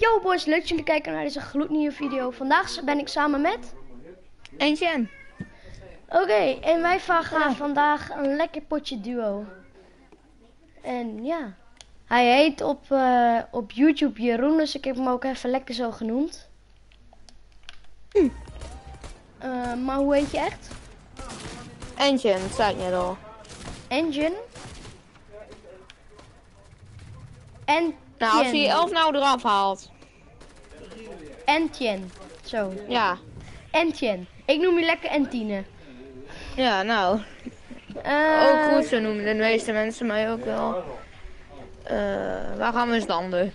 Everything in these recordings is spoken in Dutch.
Yo boys, leuk dat jullie kijken naar deze gloednieuwe video. Vandaag ben ik samen met... En Jen. Oké, en wij gaan vandaag een lekker potje duo. En ja, hij heet op YouTube Jeroen, dus ik heb hem ook even lekker zo genoemd. Maar hoe heet je echt? Engine, dat zei ik net al. Engine. En Nou, als je die 11 nou eraf haalt. Entien. Zo. Ja. Entien. Ik noem je lekker Entine. Ja, nou. Ook goed, zo noemen de meeste mensen mij ook wel. Waar gaan we eens landen?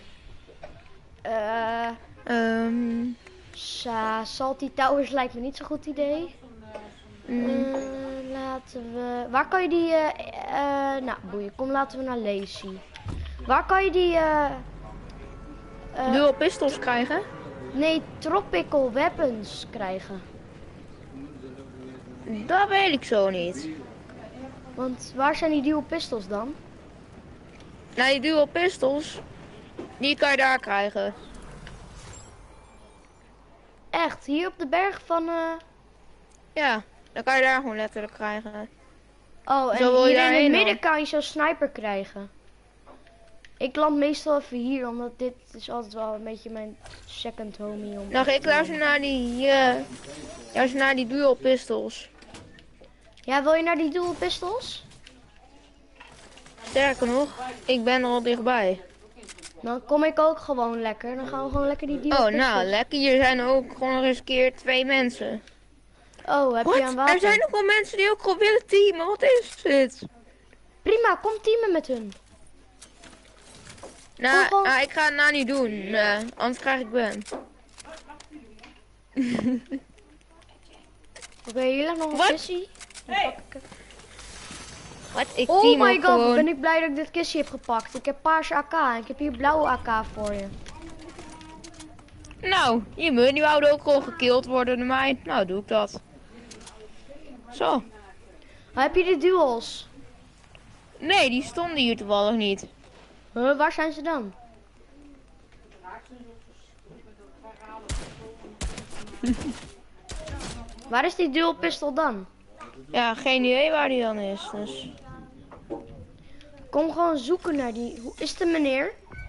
Salty Towers lijkt me niet zo'n goed idee. Laten we... Waar kan je die... nou, boeien. Kom, laten we naar Lazy. Waar kan je die... Dual pistols krijgen? Nee, tropical weapons krijgen. Dat weet ik zo niet. Want waar zijn die dual pistols dan? Nou, die dual pistols, die kan je daar krijgen. Echt, hier op de berg van... Ja, dan kan je daar gewoon letterlijk krijgen. Oh, en Zo wil je hier in het daarheen midden kan je zo'n sniper krijgen. Ik land meestal even hier, omdat dit is altijd wel een beetje mijn second homie. Nou, ik luister naar die dual pistols. Ja, wil je naar die dual pistols? Sterker nog, ik ben er al dichtbij. Dan kom ik ook gewoon lekker. Dan gaan we gewoon lekker die dual pistols. Nou, lekker. Hier zijn ook gewoon nog eens een keer 2 mensen. Oh, heb je een wapen? Er zijn nog wel mensen die ook gewoon willen teamen. Wat is dit? Prima, kom teamen met hun. Nou, ik ga het nou niet doen. Anders krijg ik ban. Oké, hier ligt nog een kistje. Hey. Wat? Ik Oh team my ook god, gewoon. ben ik blij dat ik dit kistje heb gepakt. Ik heb paarse AK en ik heb hier blauwe AK voor je. Nou, die wouden ook gewoon gekild worden door mij. Nou, doe ik dat. Zo. Maar heb je de duels? Nee, die stonden hier toevallig niet. Waar zijn ze dan? Waar is die dual pistol dan? Ja, geen idee waar die dan is. Dus. Kom gewoon zoeken naar die... Hoe is de meneer?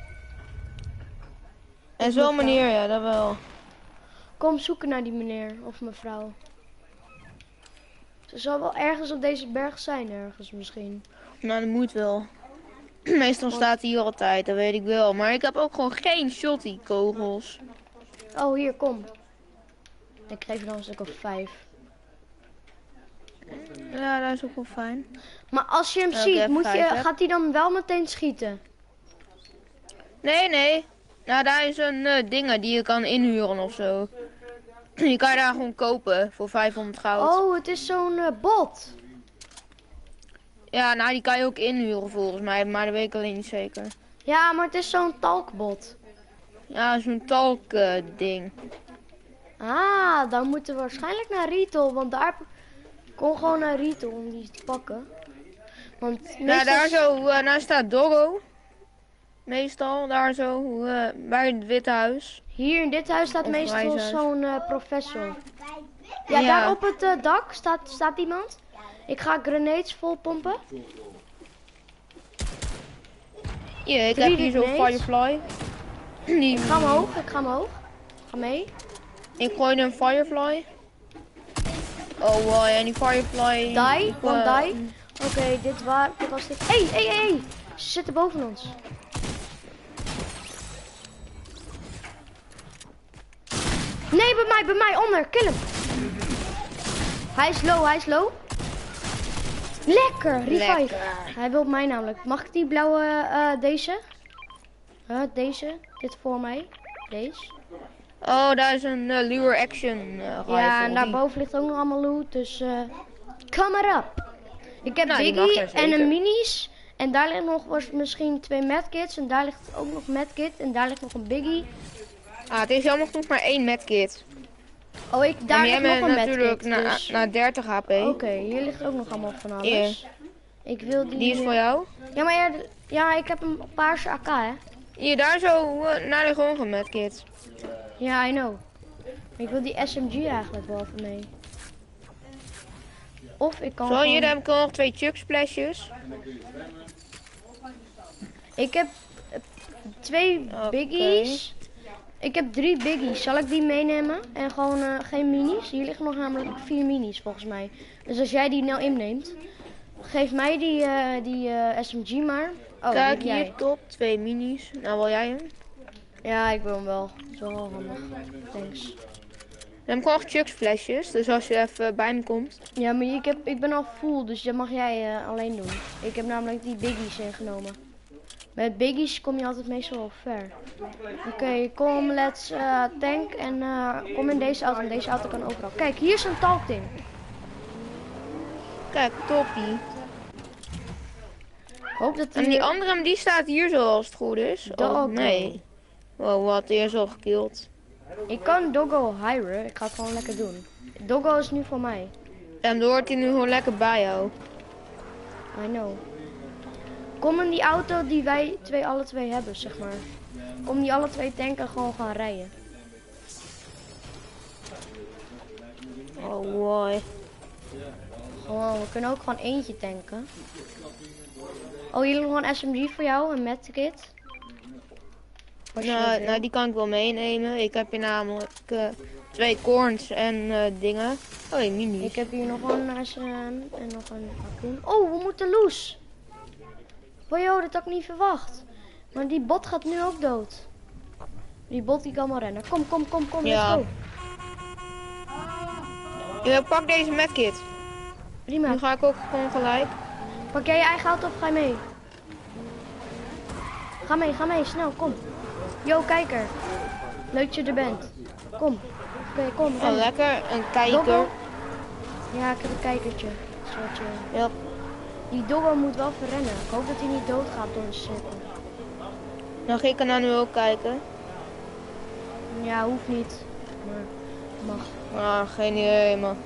En zo'n manier, ja, dat wel. Kom zoeken naar die meneer of mevrouw. Ze zal wel ergens op deze berg zijn, ergens misschien. Nou, dat moet wel. Meestal staat hij hier altijd, dat weet ik wel. Maar ik heb ook gewoon geen shotty kogels. Oh, hier, kom. Ik geef je nog een stuk of 5. Ja, dat is ook wel fijn. Maar als je hem Oké, ziet, even gaat hij dan wel meteen schieten? Nee. Nou, daar is een ding die je kan inhuren of zo. Die kan je daar gewoon kopen voor 500 goud. Oh, het is zo'n bot. Ja, nou, die kan je ook inhuren volgens mij, maar dat weet ik alleen niet zeker. Ja, maar het is zo'n talkbot. Ja, zo'n talk ding. Ah, dan moeten we waarschijnlijk naar Retail, want daar... Kom gewoon naar Retail om die te pakken. Want meestal... Ja, daar zo, daar staat Doggo. Meestal, daar zo, bij het Witte Huis. Hier in dit huis staat Of meestal wijshuis. zo'n professor. Ja, daar op het dak staat iemand. Ik ga grenades vol pompen. Ja, ik 3 heb hier zo'n grenades. Firefly. Ik ga omhoog. Ga mee. Ik gooi een Firefly. Oh, wow, ja, die Firefly... Die, one die. Oké, dit was dit. Hey. Ze zitten boven ons. Nee, bij mij, onder. Kill hem. Hij is low. Lekker, revive. Lekker. Hij wil op mij namelijk. Mag ik die blauwe, deze? Deze. Dit voor mij. Deze. Oh, daar is een lure action rifle. Ja, en daarboven ligt ook nog allemaal loot, dus kom maar op. Ik heb Nou, die Biggie mag er en zeker. een minis. En daar ligt nog misschien 2 medkits. En daar ligt ook nog medkit. En daar ligt nog een Biggie. Ah, het is jammer genoeg maar 1 medkit. Oh, daar Maar ligt jij nog een bent natuurlijk medkit. Dus... naar 30 HP. Oké, hier ligt ook nog allemaal van alles. Ik wil die... Die is voor jou? Ja, maar ja, ik heb een paarse AK, hè. Hier, daar zo naar de grond gaan met kids. Ja, I know. Ik wil die SMG eigenlijk wel van mee. Of ik kan Zo, gewoon... hier heb ik nog 2 chuck splashes. Ik heb 2 biggies. Ik heb 3 biggies. Zal ik die meenemen? En gewoon geen minis? Hier liggen nog namelijk 4 minis volgens mij. Dus als jij die nou inneemt, geef mij die SMG maar. Oh, Kijk die hier, top. 2 minis. Nou, wil jij hem? Ja, ik wil hem wel. Dat is wel handig. Thanks. Dan heb ik nog chuck flesjes, dus als je even bij me komt. Ja, maar ik ben al full, dus dat mag jij alleen doen. Ik heb namelijk die biggies ingenomen. Met biggies kom je altijd meestal wel ver. Oké, kom, let's tank en kom in deze auto. Want deze auto kan overal. Kijk, hier is een talkding. Kijk, toppie. Ik hoop dat En die andere, die staat hier zo als het goed is. Doggo. Oh, nee. Wow, wat, die is al gekillt. Ik kan Doggo hiren. Ik ga het gewoon lekker doen. Doggo is nu voor mij. En dan hoort hij nu gewoon lekker bij jou. I know. Kom in die auto die wij alle twee hebben, zeg maar. Kom die alle twee tanken gewoon gaan rijden. Oh, mooi. Gewoon, we kunnen ook gewoon eentje tanken. Oh, hier ligt nog een SMG voor jou, een medkit. Nou, die kan ik wel meenemen. Ik heb hier namelijk 2 corns en dingen. Oh, nee, minis. Ik heb hier nog een SM en nog een harpoen. Oh, we moeten loose. Wow, dat had ik niet verwacht. Maar die bot gaat nu ook dood. Die bot die kan wel rennen. Kom, Ja. let's go. Ja, pak deze medkit. Prima. Nu ga ik ook gewoon gelijk. Pak jij je eigen auto of ga je mee? Ga mee, snel, kom. Yo, kijker. Leuk dat je er bent. Kom. Oké, kom. Oh, ren. lekker. Een kijker. Doggo? Ja, ik heb een kijkertje. Een soortje. Ja. Die Doggo moet wel verrennen. Ik hoop dat hij niet doodgaat door de cirkel. Dan ga ik er nou nu ook kijken. Ja, hoeft niet. Maar mag. Ah, geen idee, man.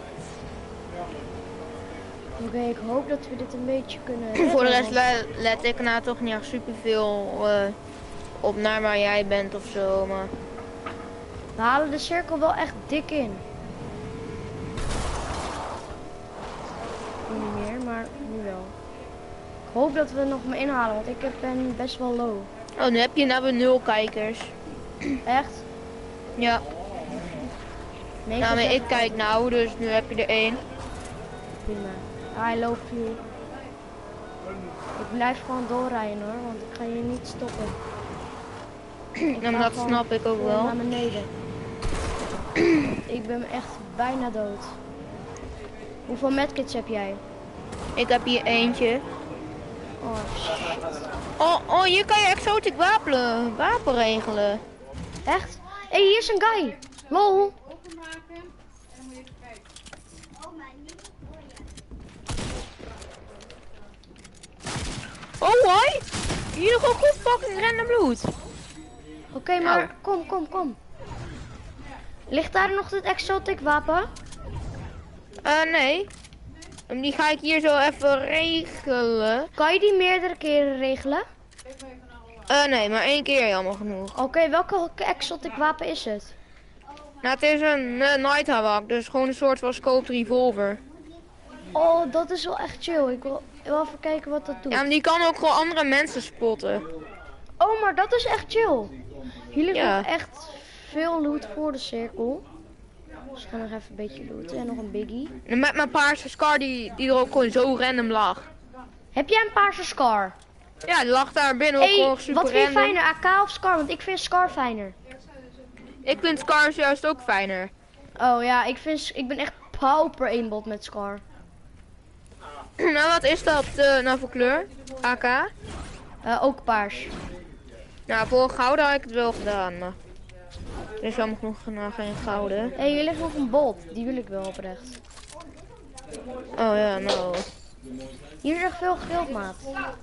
Oké, ik hoop dat we dit een beetje kunnen redden, Voor de rest want- let ik nou toch niet echt superveel op naar waar jij bent of zo, maar... We halen de cirkel wel echt dik in. Nu niet meer, maar nu wel. Ik hoop dat we het nog maar inhalen, want ben best wel low. Oh, nu heb je nou weer 0 kijkers. Echt? Ja. Meestal Nou, maar zeg- ik kijk nou, dus nu heb je er 1. Prima. I love you. Ik blijf gewoon doorrijden hoor, want ik ga hier niet stoppen. Ik Nou, ga dat gewoon snap ik ook gewoon wel. naar beneden. Ik ben echt bijna dood. Hoeveel medkits heb jij? Ik heb hier eentje. Oh shit. Oh, hier kan je exotic wapen regelen. Echt? Hé, hier is een guy. Lol. Oh, hoi! Hier nog goed fucking random bloed. Oké, maar kom. Ligt daar nog dit exotic wapen? Nee. Die ga ik hier zo even regelen. Kan je die meerdere keren regelen? Nee, maar 1 keer jammer genoeg. Oké, welke exotic wapen is het? Nou, het is een Night Hawk, dus gewoon een soort van scoped revolver. Oh, dat is wel echt chill. Ik wil even kijken wat dat doet. Ja, maar die kan ook gewoon andere mensen spotten. Oh, maar dat is echt chill. Hier ligt Ja. nog echt veel loot voor de cirkel. Dus ik ga nog even een beetje looten. En nog een biggie. En met mijn paarse Scar die er ook gewoon zo random lag. Heb jij een paarse Scar? Ja, die lag daar binnen ook Hey, gewoon super wat vind je random. fijner, AK of Scar? Want ik vind Scar fijner. Ik vind Scars juist ook fijner. Oh ja, ik ben echt pauper aimbot met Scar. Nou, wat is dat nou voor kleur? AK? Ook paars. Nou, voor gouden had ik het wel gedaan, maar... Er is allemaal nog geen gouden. Hé, hier ligt nog een bolt. Die wil ik wel oprecht. Oh ja, nou... Hier is echt veel geldmaat.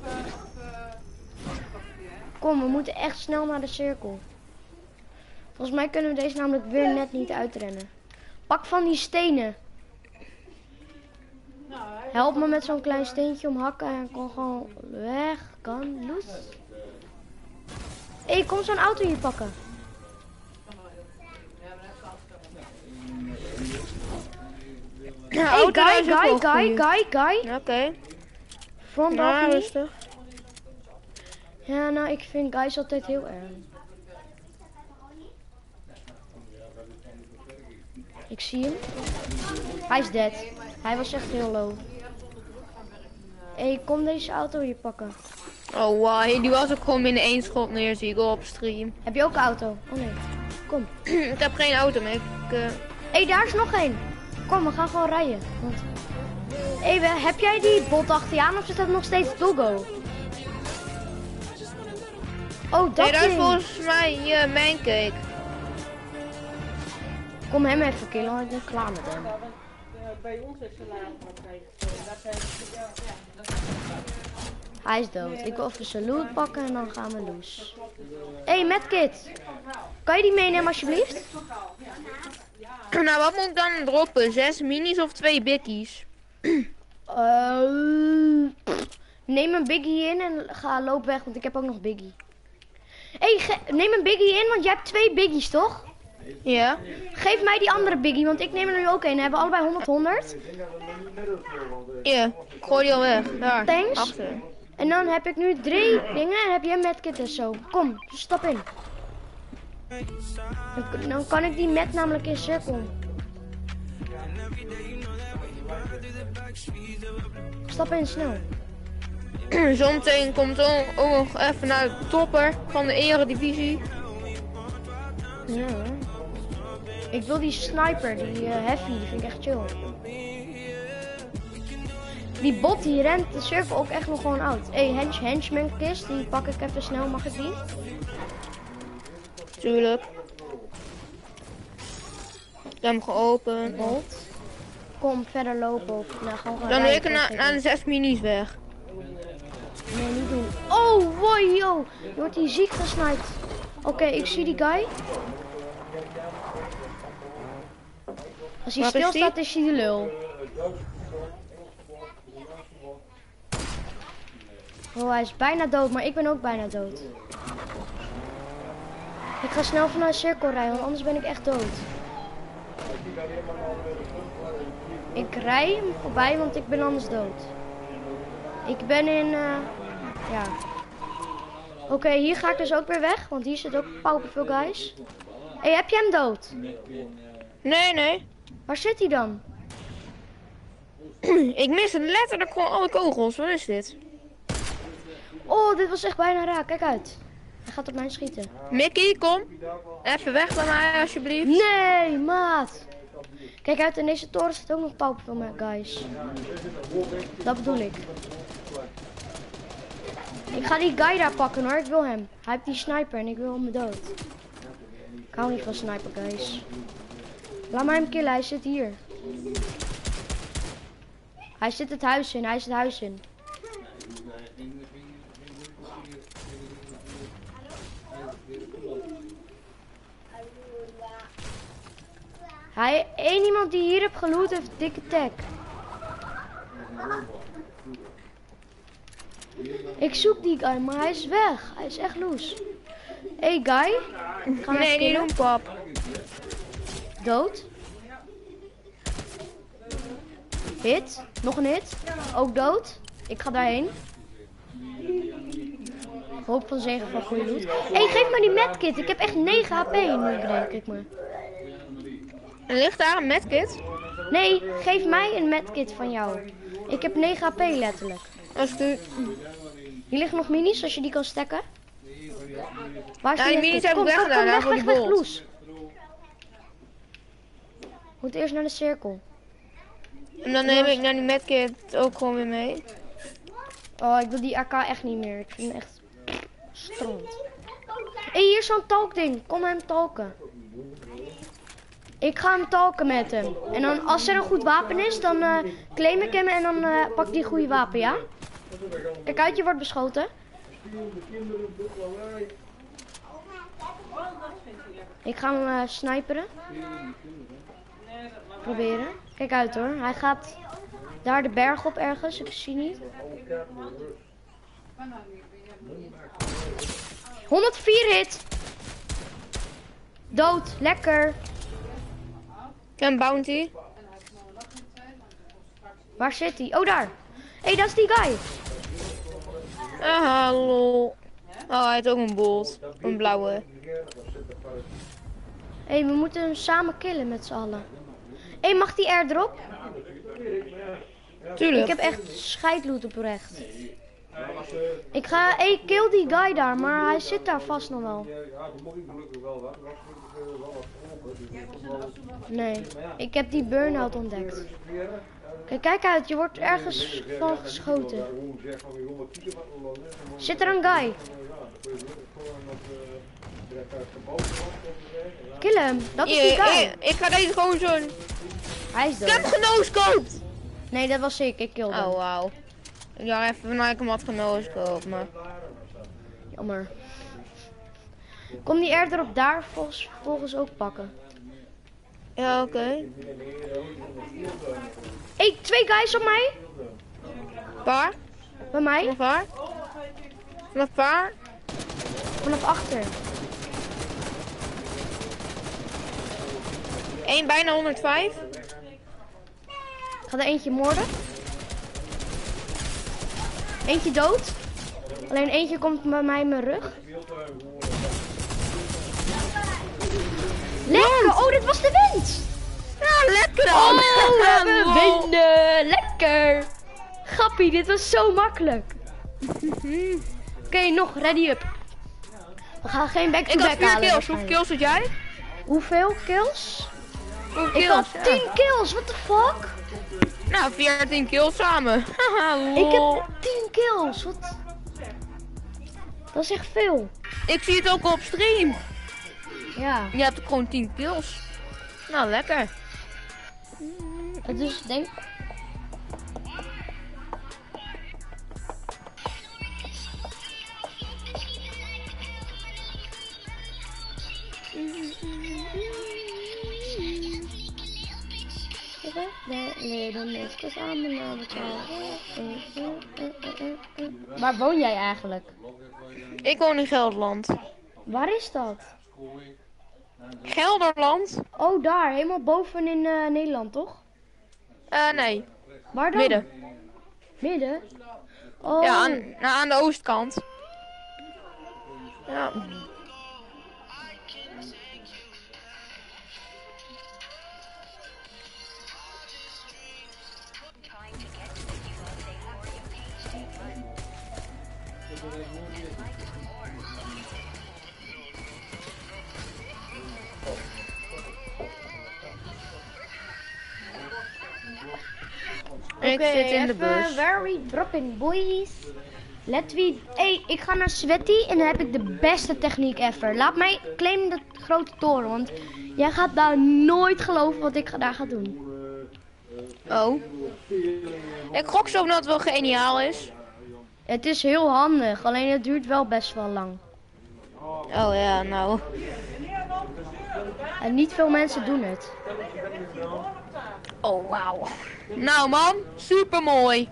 Kom, we moeten echt snel naar de cirkel. Volgens mij kunnen we deze namelijk weer net niet uitrennen. Pak van die stenen. Help me met zo'n klein steentje om hakken en kan gewoon weg. Kan los. Hé, kom zo'n auto hier pakken. Ja, Hey, guy. Oké. Front Ja, balcony. rustig. Ja, nou, ik vind guys altijd heel erg. Ik zie hem. Hij is dead. Hij was echt heel low. Hé, kom deze auto hier pakken. Oh wow, die was ook gewoon in één schot neer, zie ik op stream. Heb je ook een auto? Oh nee. Kom. Ik heb geen auto meer. Hé, daar is nog één. Kom, we gaan gewoon rijden. Want... Hé, heb jij die bot achter je aan of zit dat nog steeds Doggo? Oh, dat Nee, dat is ding. volgens mij mijn cake. Kom hem even killen, want ik ben klaar met hem. Bij ons is de laatste. Hij is dood. Ik wil even zijn loot pakken en dan gaan we los. Hé, medkit. Kan je die meenemen alsjeblieft? Nou, wat moet ik dan droppen? 6 minis of 2 bikkies? Neem een biggie in en loop weg, want ik heb ook nog biggie. Hé, neem een biggie in, want jij hebt 2 biggies, toch? Ja. Geef mij die andere biggie, want ik neem er nu ook een. We hebben allebei 100. Ja, ik gooi die al weg. Daar, Thanks. achter. En dan heb ik nu 3 dingen en heb jij een medkit en zo. Kom, stap in. Dan kan ik die met namelijk in cirkel. Stap in, snel. Zometeen komt ook nog even naar de topper van de eredivisie. Ja. Ik wil die sniper, die heavy, die vind ik echt chill. Die bot die rent de cirkel ook echt nog gewoon oud. Hé, henchman kist, die pak ik even snel, mag ik die? Tuurlijk. Ik heb hem geopend. Bolt. Kom, verder lopen op. Nou, gewoon gaan Dan wil ik rijden, naar de 6 minis weg. Nee, niet doen. Oh, wow, yo. Je wordt hier ziek gesniped. Oké, ik zie die guy. Als hij Waar is stilstaat, is hij de lul. Oh, hij is bijna dood, maar ik ben ook bijna dood. Ik ga snel vanuit de cirkel rijden, want anders ben ik echt dood. Ik rij hem voorbij, want ik ben anders dood. Ik ben in, ja. Oké, hier ga ik dus ook weer weg, want hier zitten ook pauperveel guys. Hé, heb je hem dood? Nee. Waar zit hij dan? Ik mis letterlijk gewoon alle kogels. Wat is dit? Oh, dit was echt bijna raak. Kijk uit. Hij gaat op mij schieten. Mickey, kom. Even weg bij mij alsjeblieft. Nee, maat. Kijk uit, in deze toren zit ook nog pauperveel guys. Dat bedoel ik. Ik ga die guy daar pakken hoor, ik wil hem. Hij heeft die sniper en ik wil hem dood. Ik hou niet van sniper guys. Laat mij hem killen, hij zit hier. Hij zit het huis in, hij zit het huis in. Eén iemand die hier heeft geloot heeft dikke tag. Ik zoek die guy, maar hij is weg. Hij is echt loes. Hey guy. Nee, niet doen pap. Dood. Hit. Nog een hit. Ook dood. Ik ga daarheen. Hoop van zegen van goede loot. Hey, geef me die medkit. Ik heb echt 9 HP nu, denk ik me. Er ligt daar een medkit. Nee, geef mij een medkit van jou. Ik heb 9 HP letterlijk. Als ik Hier liggen nog minis, als je die kan stacken. Waar is Ja, die minis heb ik weggedaan, weg, voor die weg, bolt. Loes. Moet eerst naar de cirkel. En dan neem ik naar die medkit ook gewoon weer mee. Oh, ik wil die AK echt niet meer. Ik vind hem echt stront. Hé, hier is zo'n talkding. Kom hem talken. Ik ga hem talken met hem. En dan, als er een goed wapen is, dan claim ik hem en dan pak ik die goede wapen, ja? Kijk uit, je wordt beschoten. Ik ga hem sniperen. Proberen. Kijk uit hoor. Hij gaat daar de berg op ergens. Ik zie niet. 104 hit. Dood, lekker. Ik heb een bounty. Waar zit hij? Oh, daar. Hé, dat is die guy. Ah, lol. Oh, hij heeft ook een bolt. Een blauwe. Hé, we moeten hem samen killen met z'n allen. Hé, mag die airdrop? Tuurlijk. Ik heb echt scheidloot oprecht. Ik ga... Hé, kill die guy daar, maar hij zit daar vast nog wel. Nee, ik heb die burn-out ontdekt. Kijk uit, je wordt ergens van geschoten. Zit er een guy? Kill hem, dat is die guy. Ik ga deze gewoon zo... Hij is Ik heb dood. genooscoopt! Nee, dat was ik killde hem. Oh, wauw. Ik dacht even vanuit ik hem had genooscoopt, maar... Jammer. Kom die airdrop daar volgens ook pakken. Ja, oké. Hé, 2 guys op mij. Waar? Bij mij. Vanaf waar? Vanaf waar? Vanaf achter. Eén bijna 105. Ik ga er eentje moorden. Eentje dood. Alleen eentje komt bij mij in mijn rug. Lekker! Oh, dit was de winst! Ja, lekker dan! Oh, we hebben Wow. winnen! Lekker! Grappie, dit was zo makkelijk. Oké, nog, ready up. We gaan geen Ik had back-to-back 4 halen. kills. Hoeveel kills had jij? Hoeveel kills? Hoeveel Ik had kills? 10 kills, what the fuck? Nou, 14 kills samen. Haha, Ik lol. heb 10 kills, wat? Dat is echt veel. Ik zie het ook op stream. Ja, Je hebt ook gewoon 10 kills. Nou, lekker. dus denk... Waar woon jij eigenlijk? Ik woon in Gelderland. Waar is dat? Gelderland? Oh, daar, helemaal boven in Nederland, toch? Nee. Waar dan? Midden. Midden? Oh, Ja, aan de oostkant. Ja. Ik Oké, zit in de even bus. Where we dropping, boys? Let we... Hey, ik ga naar Sweaty en dan heb ik de beste techniek ever. Laat mij claimen de grote toren, want jij gaat daar nooit geloven wat ik daar ga doen. Oh. Ik gok zo dat het wel geniaal is. Het is heel handig, alleen het duurt wel best wel lang. Oh ja, nou. En niet veel mensen doen het. Oh, wauw. Nou man, super mooi.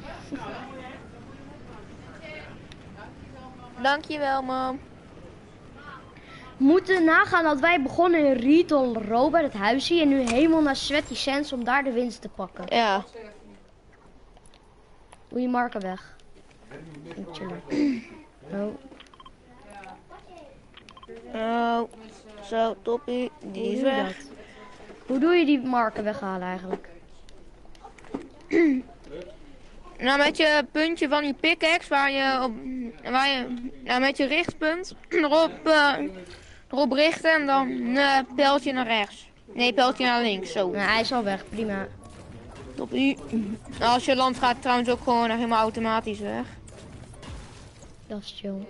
Dankjewel man. We moeten nagaan dat wij begonnen in Retail Row bij het huisje en nu helemaal naar Sweaty Sense om daar de winst te pakken. Ja. Doe je marker weg. Chillen. Oh. Oh, zo, toppie. Die Hoe is doe je weg. dat? Hoe doe je die marker weghalen eigenlijk? Nou, met je puntje van je pickaxe, nou, met je richtpunt erop richten en dan pijltje naar rechts. Nee, pijltje naar links, zo. Nou, hij is al weg, prima. Toppie. Als je landt gaat het trouwens ook gewoon helemaal automatisch weg. Dat is chill.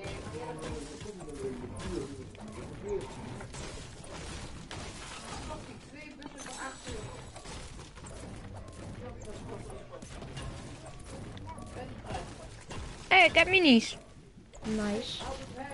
Hé, ik heb minis. Nice.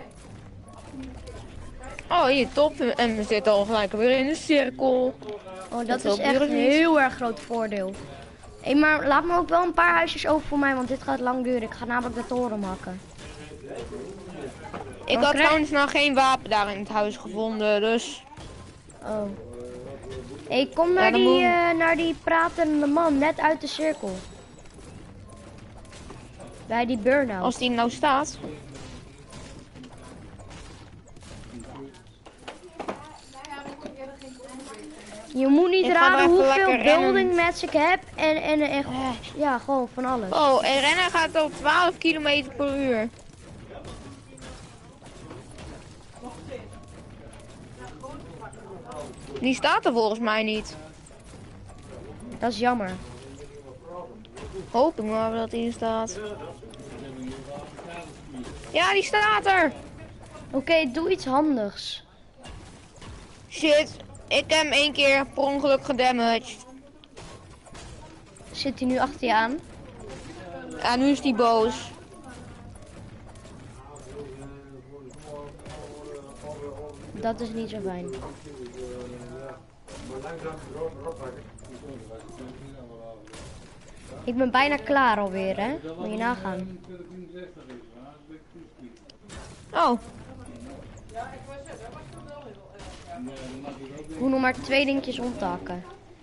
Oh, hier, top. En we zitten al gelijk weer in de cirkel. Oh, dat Dat is helpt echt jullie een niet. heel erg groot voordeel. Hé, maar laat me ook wel een paar huisjes over voor mij, want dit gaat lang duren. Ik ga namelijk de toren maken. Ik had trouwens nog geen wapen daar in het huis gevonden, dus... Oh. Hey, kom naar, naar die pratende man, net uit de cirkel. Bij die burn-out. Als die nou staat. Je moet niet raden hoeveel building mats ik heb en echt, ja, gewoon van alles. Oh, en rennen gaat op 12 km per uur. Die staat er volgens mij niet. Dat is jammer. Hoop ik maar dat hij er staat. Ja, die staat er. Oké, doe iets handigs. Shit, ik heb hem 1 keer per ongeluk gedamaged. Zit hij nu achter je aan? Ja, nu is hij boos. Dat is niet zo fijn. Ik ben bijna klaar alweer, hè? Moet je nagaan. Oh. Ik moet nog maar 2 dingetjes omtakken.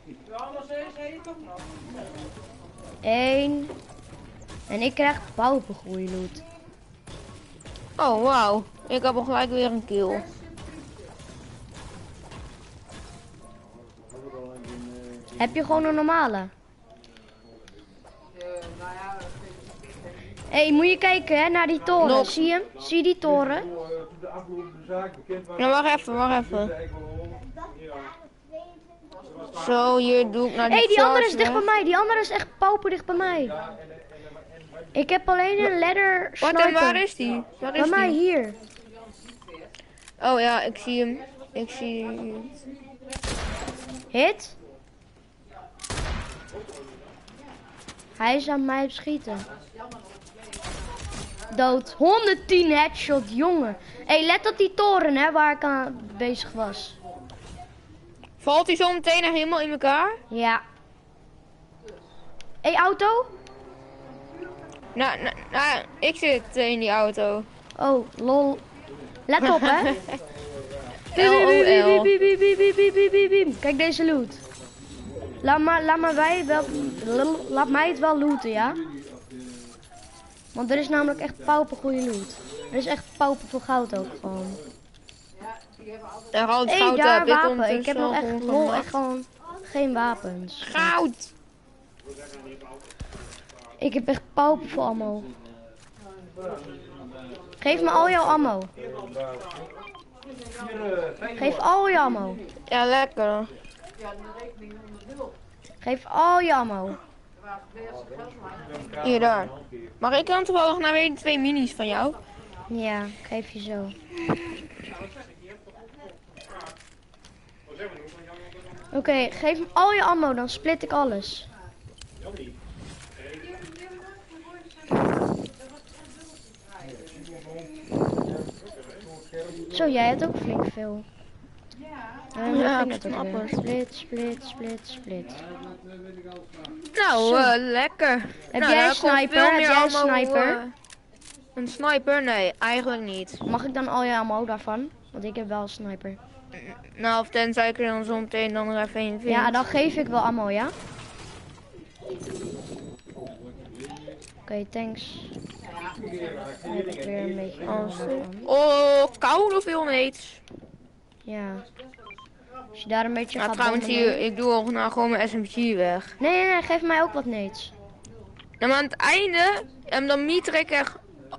1. En ik krijg paupergroei loot. Oh, wauw. Ik heb al gelijk weer een kill. Heb je gewoon een normale? Hé, moet je kijken hè, naar die toren. Nog. Zie je hem? Zie je die toren? Ja, wacht even. Zo, hier doe ik naar die Die andere is charge dicht bij weg. mij. Die andere is echt pauperdicht bij mij. Ik heb alleen een ladder Wat sniper. en waar is die? Waar Bij is mij, die? hier. Oh ja, ik zie hem. Ik zie hem. Hit. Hij is aan mij op schieten. Dood. 110 headshot, jongen. Hé, let op die toren, hè, waar ik aan bezig was. Valt hij zo meteen echt helemaal in elkaar? Ja. Hé, auto? Nou, ik zit in die auto. Oh, lol. Let op, hè. LOL. Kijk deze loot. Laat mij het wel looten, ja? Want er is namelijk echt paupergoeie loot. Er is echt pauperveel goud ook gewoon. Daar haalt Hé, goud daar uit. Dit wapen. komt Ik heb dus nog wel echt, gewoon lol, gemaakt. echt gewoon geen wapens. Goud! Ik heb echt pauperveel ammo. Geef me al jouw ammo. Geef al je ammo. Ja, lekker. Geef al je ammo. Hier, daar. Mag ik dan toevallig naar weer 2 minis van jou? Ja, ik geef je zo. Oké, geef me al je ammo, dan split ik alles. Zo, jij hebt ook flink veel. Ja, ik ik het ook snap weer. het. Split. Nou, lekker. Heb Nou, jij daar een komt sniper? veel Heb meer jij een ammo, sniper? Een sniper? Nee, eigenlijk niet. Mag ik dan al je ammo daarvan? Want ik heb wel een sniper. Nou, of tenzij ik er dan zo meteen dan er even een vind. Ja, dan geef ik wel ammo, ja? Oké, thanks. Dan heb ik weer een beetje ammo van. Oh, koude veel meets. Ja. Als je daar een beetje Nou, gaat trouwens bommen, hier, ik doe ook nou gewoon mijn SMG weg. Nee, geef mij ook wat needs. En aan het einde, en dan mieter ik echt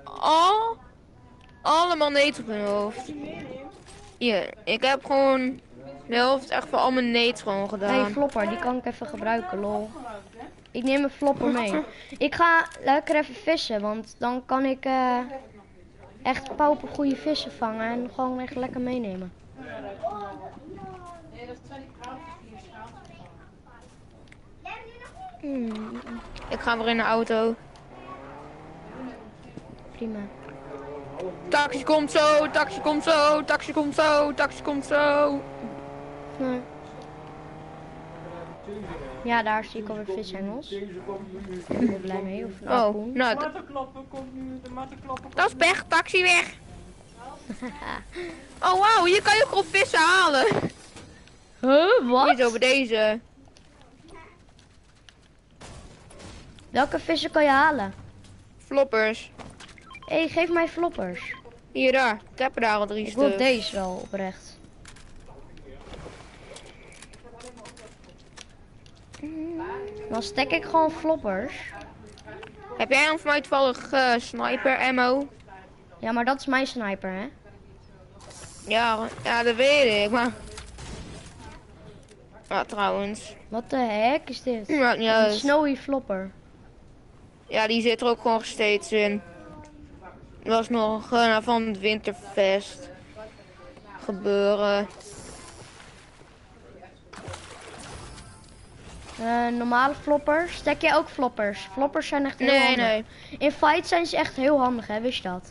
allemaal neet op mijn hoofd. Hier, ik heb gewoon de helft echt van al mijn neet gewoon gedaan. Nee, flopper, die kan ik even gebruiken, lol. Ik neem een flopper mee. Ik ga lekker even vissen, want dan kan ik echt paupergoeie vissen vangen en gewoon echt lekker meenemen. Ik ga weer in de auto. Prima. Taxi komt zo, taxi komt zo, taxi komt zo, taxi komt zo. Nee. Ja, daar zie ik alweer vishengels. Ik ben blij mee. Of een Oh, harpoen. nou, Mattenklappen komt nu, de mattenklappen. dat is pech, taxi weg. Oh wauw, hier kan je ook al vissen halen. Huh, wat? Niet over deze. Welke vissen kan je halen? Floppers. Hé, geef mij floppers. Hier daar, ik heb er daar al 3 Ik wil stuks. deze wel oprecht. Dan stek ik gewoon floppers. Heb jij dan voor mij toevallig sniper ammo? Ja, maar dat is mijn sniper, hè? Ja, ja, dat weet ik, maar... Ja, trouwens. Wat de heck is dit? Maakt niet Een uit. snowy flopper. Ja, die zit er ook gewoon steeds in. Dat was nog van het winterfest gebeuren. Normale floppers. Stek jij ook floppers? Floppers zijn echt heel Nee, handig. nee. In fight zijn ze echt heel handig, hè? Wist je dat?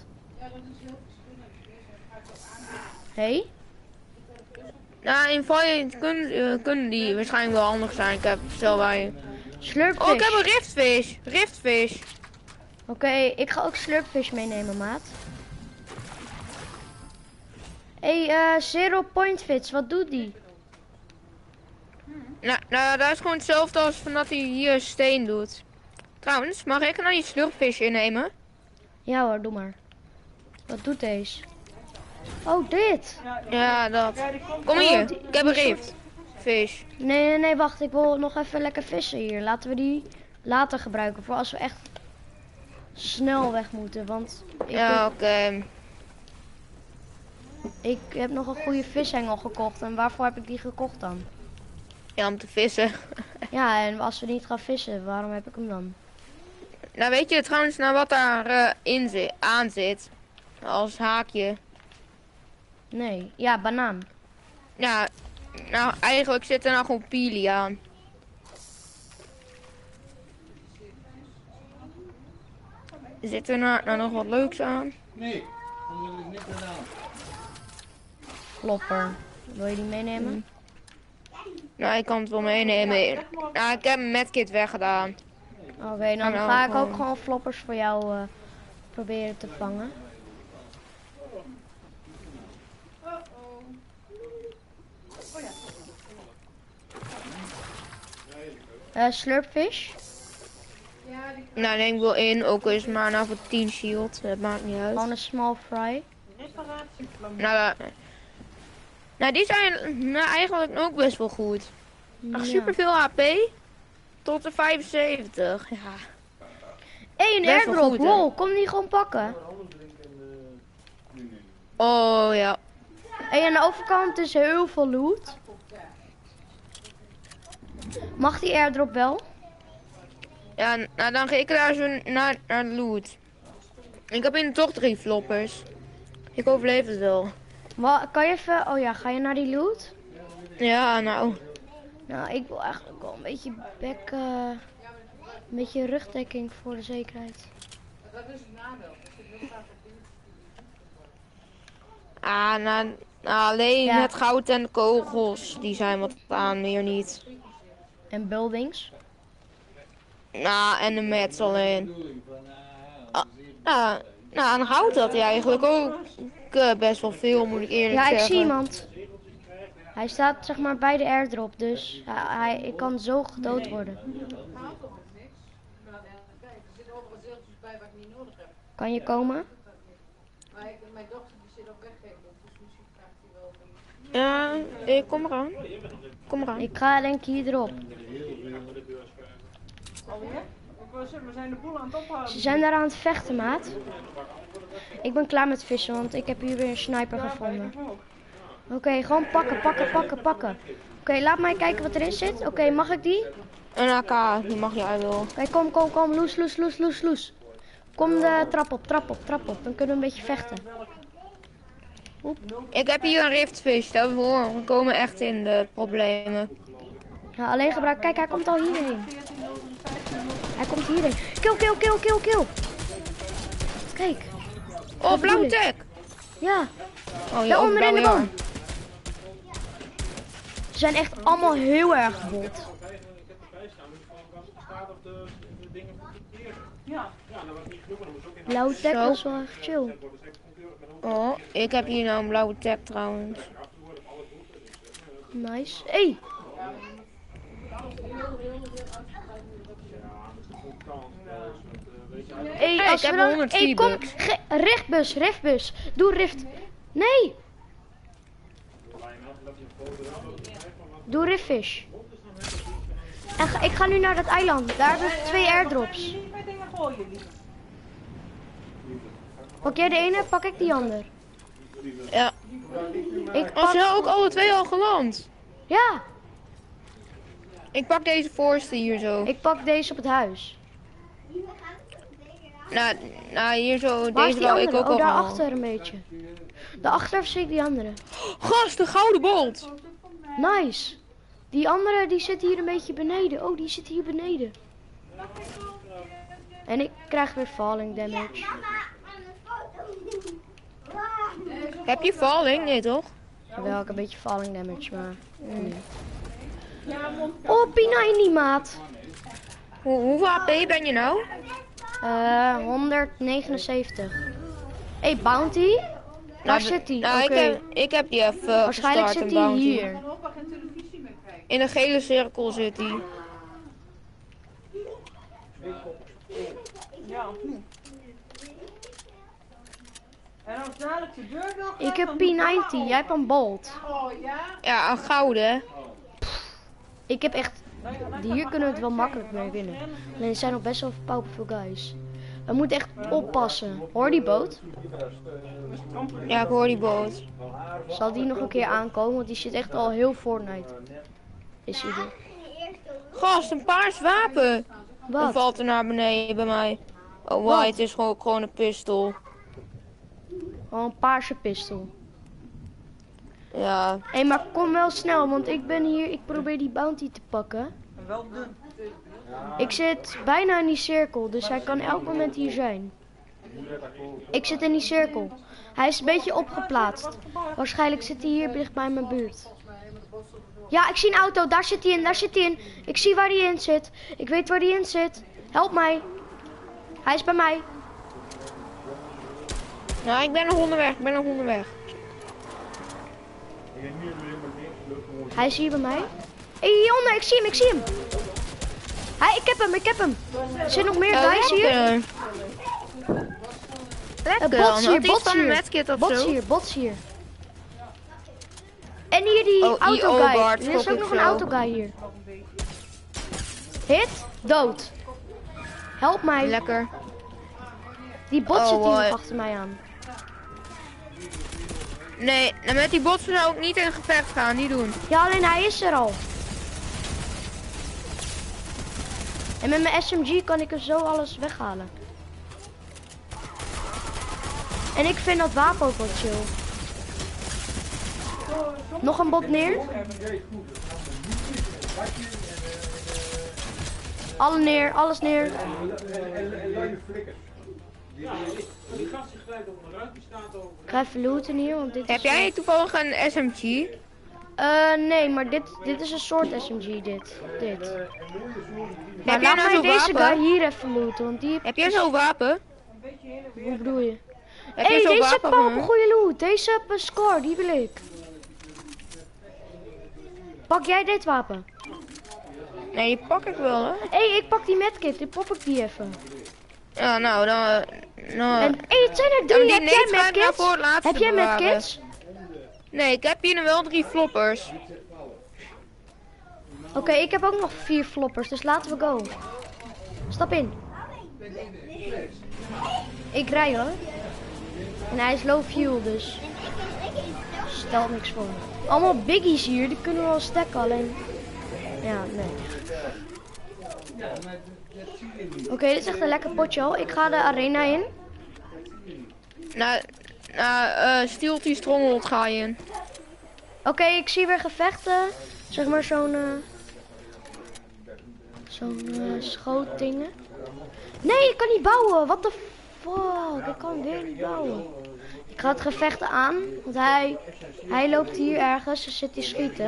Hey? Nou, in Fight kunnen die waarschijnlijk wel handig zijn. Ik heb zo bij. Slurpfish. Oh, ik heb een riftfish. Riftfish. Oké, ik ga ook slurpfish meenemen, maat. Hey, Zero Point Fits, wat doet die? Nou, dat is gewoon hetzelfde als van dat hij hier steen doet. Trouwens, mag ik nou die slurpfish innemen? Ja hoor, doe maar. Wat doet deze? Oh, dit! Ja, dat. Ja, die komt Kom Oh, hier, die- ik heb een die soort- riftfish. Nee, wacht. Ik wil nog even lekker vissen hier. Laten we die later gebruiken. Voor als we echt snel weg moeten. Want Ja, oké. ik heb nog een goede vishengel gekocht. En waarvoor heb ik die gekocht dan? Ja, om te vissen. Ja, en als we niet gaan vissen, waarom heb ik hem dan? Nou, weet je trouwens nou wat daar aan zit? Als haakje. Nee. Ja, banaan. Ja, nou eigenlijk zit er nou gewoon pili aan. Zit er nou nog wat leuks aan? Nee, dat heb ik niet gedaan. Flopper. Wil je die meenemen? Nou, ik kan het wel meenemen. Nou, ik heb mijn medkit weggedaan. Oké, dan Nou, ga ik ook gewoon- gewoon floppers voor jou proberen te vangen. Slurpfish. Nou, neem ik wel in. Ook is maar nou voor 10 shield. Dat maakt niet uit. Gewoon een small fry. Nou, die zijn nou, eigenlijk ook best wel goed. Ja. Super veel HP. Tot de 75. Ja. Hey, een Best wel airdrop. goed, hè? Lol, kom die gewoon pakken. Oh ja. Hey, aan de overkant is heel veel loot. Mag die airdrop wel? Ja, nou dan ga ik daar zo naar de loot. Ik heb in toch 3 floppers. Ik overleef het wel. Kan je even... Oh ja, ga je naar die loot? Ja, nou. Nou, ik wil eigenlijk wel een beetje een beetje rugdekking voor de zekerheid. Nou, alleen Ja. het goud en de kogels, die zijn wat aan, meer niet. En buildings. Nou, en de mats alleen. Nou, aan goud had hij eigenlijk ook best wel veel, moet ik eerlijk Ja, ik zeggen. zie iemand. Hij staat zeg maar bij de airdrop, dus ik kan zo gedood worden. Kan je komen? Ja, ik kom eraan. Kom eraan. Ik ga denk ik hier erop. alweer. Ik wou zeggen, we zijn de boel aan het ophouden. Ze zijn daar aan het vechten, maat. Ik ben klaar met vissen, want ik heb hier weer een sniper gevonden. Oké, gewoon pakken. Oké, laat mij kijken wat erin zit. Oké, mag ik die? Een AK, die mag jij wel. Oké, kom. Loes. Kom de trap op. Dan kunnen we een beetje vechten. Ik heb hier een riftfish, daarvoor. We komen echt in de problemen. Ja, alleen gebruik. Kijk, hij komt al hierheen. Hij komt hierheen. Kill. Kijk. Oh, blauwe ik. tag! Ja, Oh, ja, daar ook onder in de blauwe, boom. Ze zijn echt allemaal heel erg bot. Ja. Blauwe tag Zo. was wel echt chill. Oh, ik heb hier nou een blauwe tag trouwens. Nice. Hey, hey, Hey, als ik we heb dan... 100 Hey, kom, V-bucks. riftbus. Doe rift. Nee. Doe riftfish. En ik ga nu naar dat eiland. Daar hebben we 2 airdrops. Niet met dingen gooien, lief. Pak jij de ene, pak ik die ander. Ja. Ik Als pak... je ook alle 2 al geland. Ja, Ik pak deze voorste hier zo. ik pak deze op het huis. Nou hier zo, Waar is deze die wou ik andere? ook al Oh, gehaald. daarachter een beetje. Daarachter zie ik die andere. Gast, de gouden bolt. Nice. Die andere die zit hier een beetje beneden. Oh, die zit hier beneden. En ik krijg weer falling damage. Heb je falling? Nee toch? Wel, ik een beetje falling damage, maar... Ja, mond. Oh, P90 maat. Hoeveel AP ben je nou? 179. Hey, Bounty? Waar zit die? Nou, Oké. ik heb die even Waarschijnlijk gestart, zit een hij bounty. hier. In een gele cirkel zit hij. Ja, of niet? En als dadelijk de deur wil gaan, Ik heb dan doe je P90, jij hebt een bolt. Oh ja? Ja, een gouden hè. Ik heb echt... Hier kunnen we het wel makkelijk mee winnen. Alleen er zijn nog best wel veel guys. We moeten echt oppassen. Hoor die boot? Ja, ik hoor die boot. Zal die nog een keer aankomen? Want die zit echt al heel Fortnite. Is hij er? Gast, een paars wapen. Dan Wat? valt er naar beneden bij mij. Oh, Wat? why, het is gewoon een pistool. Oh, een paarse pistool. Ja. Hé, maar kom wel snel, want ik ben hier, ik probeer die bounty te pakken. Wel dun. Ik zit bijna in die cirkel, dus hij kan elk moment hier zijn. Ik zit in die cirkel. Hij is een beetje opgeplaatst. Waarschijnlijk zit hij hier dicht bij mijn buurt. Ja, ik zie een auto, daar zit hij in, daar zit hij in. Ik zie waar hij in zit. Ik weet waar hij in zit. Help mij. Hij is bij mij. Nou, ik ben nog onderweg, Hij is hier bij mij. Hé, hieronder, ik zie hem. Ik heb hem. Er zitten nog meer guys hier. Lekker. Bots hier, Had iets bots van een hier. medkit of zo? Bots hier. En hier die Oh, autoguy. Bart, Er is schrok ook ik nog een zo. autoguy hier. Hit, dood. Help mij. Lekker. Die bot Oh, zit hier boy. nog achter mij aan. Nee, nou, met die botsen zou ik niet in gevecht gaan, niet doen. Ja, alleen hij is er al. En met mijn SMG kan ik er zo alles weghalen. En ik vind dat wapen ook wel chill. Nog een bot neer. Alles neer. Ik ga even looten hier, want dit Heb is... jij toevallig een SMG? Nee, maar dit is een soort SMG, dit. Maar Heb jij laat nou mij zo'n deze wapen? guy hier even looten, want die... Heb jij zo'n wapen? Hoe bedoel je? Heb Hé, jij zo'n deze wapen? heeft van een goede loot. Deze heeft een score, die wil ik. Pak jij dit wapen? Nee, die pak ik wel, hè. Hé, ik pak die medkit, dan pop ik die even. Ja, nou, dan... En, hé, het zijn er Ja, 3, maar heb die jij nades ga ik nou medkits? voor het laatste Heb jij bewaren. medkits? Nee, ik heb hier nog wel 3 floppers. Oké, ik heb ook nog 4 floppers, dus laten we go. Stap in. Ik rij hoor. En hij is low fuel, dus stelt niks voor. Allemaal biggies hier, die kunnen we wel stacken, alleen... Ja, nee. Oké, dit is echt een lekker potje al. Ik ga de arena in. Steelty Stronghold ga je in. Oké, ik zie weer gevechten. Zeg maar zo'n... schootdingen. Nee, ik kan niet bouwen. What the fuck? Ik kan weer niet bouwen. Ik ga het gevecht aan. Want hij loopt hier ergens. Dus zit hij schieten.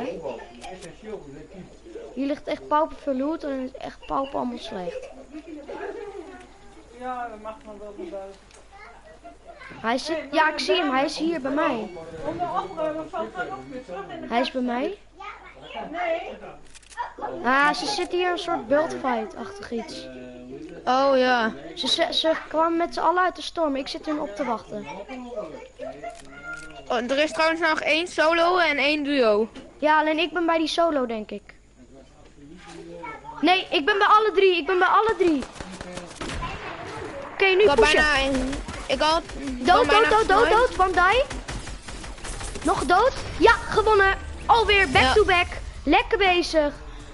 Hier ligt echt pauperveel loot. En het is echt pauper allemaal slecht. Ja, dat mag nog wel naar buiten. Hij zit, ja, ik zie hem. Hij is hier bij mij. Om de opruimen valt er nog weer terug in de... Hij is bij mij. Nee. Ah, ze zit hier een soort bultfight-achtig iets. Oh ja. Ze kwamen met z'n allen uit de storm. Ik zit hun op te wachten. Oh, er is trouwens nog 1 solo en 1 duo. Ja, alleen ik ben bij die solo, denk ik. Nee, ik ben bij alle drie. Ik ben bij alle drie. Oké, nu Ik had pushen. bijna... Ik had... Dood. Van die. Nog dood. Ja, gewonnen. Alweer back to back. Lekker bezig.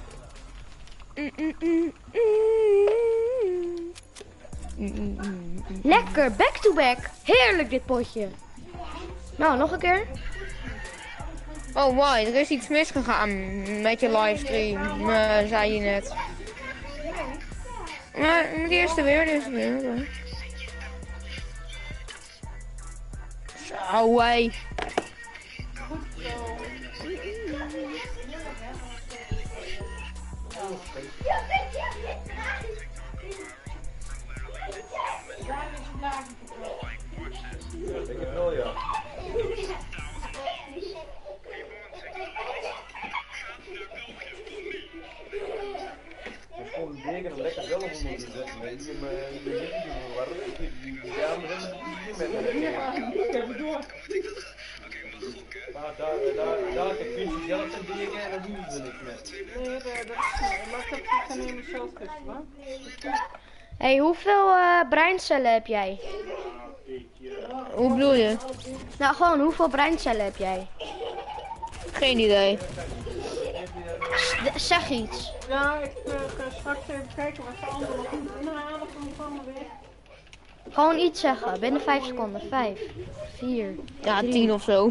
Lekker, back to back. Heerlijk dit potje. Nou, nog een keer. Oh wauw, er is iets misgegaan met je livestream, zei je net. Maar de eerste weer. Zo, hé. Ik heb wel, ja. Ik kon de deken er lekker zelf onder moeten zetten. Weet je, maar die dames hebben het niet met. Ik heb het door. Maar daar kun je zelf zijn deken en dan doen ze er niks met. Nee, dat is... Maar ik heb het niet in mezelf testen, hoor. Hey, hoeveel breincellen heb jij? Hoe bedoel je? Nou, gewoon, hoeveel breincellen heb jij? Geen idee. Zeg iets. Ja, ik ga straks even kijken wat de anderen nog moeten halen van me weer. Gewoon iets zeggen, binnen 5 seconden. 5, 4, Ja, 3. 10 of zo.